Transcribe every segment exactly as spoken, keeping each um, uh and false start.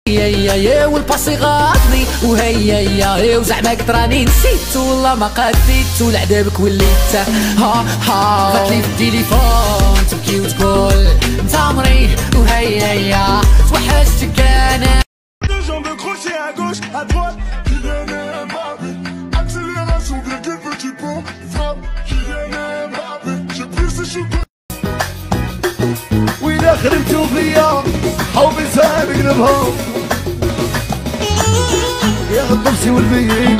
هيا يا والباسي غاضني وهيا يا وزعما قد راني نسيت والله ما قديت ولعذابك وليت ها ها غتلي في التليفون تبكي وتقول انت عمري وهيا يا توحشتك انا. وإذا خربتوا فيا حوبي سابق نبها يا الطبسي والبيين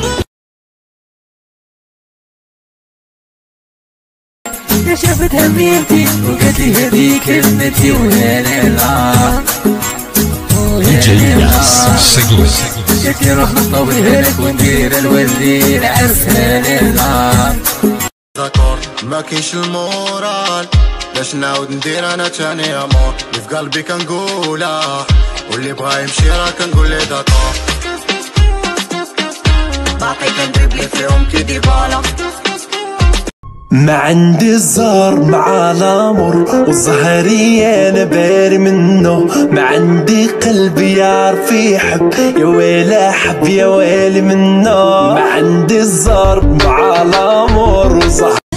يا شافت هميمتي وقالت لي هذيك كلمتي وهلا لا قالت لي روح نطويها لك وندير الوردي العرس هلا ما كاينش المورال باش نعاود ندير انا تاني امور اللي في قلبي كنقولها واللي بغا يمشي راه كنقول ليه داكور باقي كندربلي فيهم كي ديبالا. ما عندي الزهر مع الامور والزهري انا باري منه ما عندي قلبي يعرف يحب يا ويلي حب يا ويلي منه ما عندي الزهر مع الامور والزهر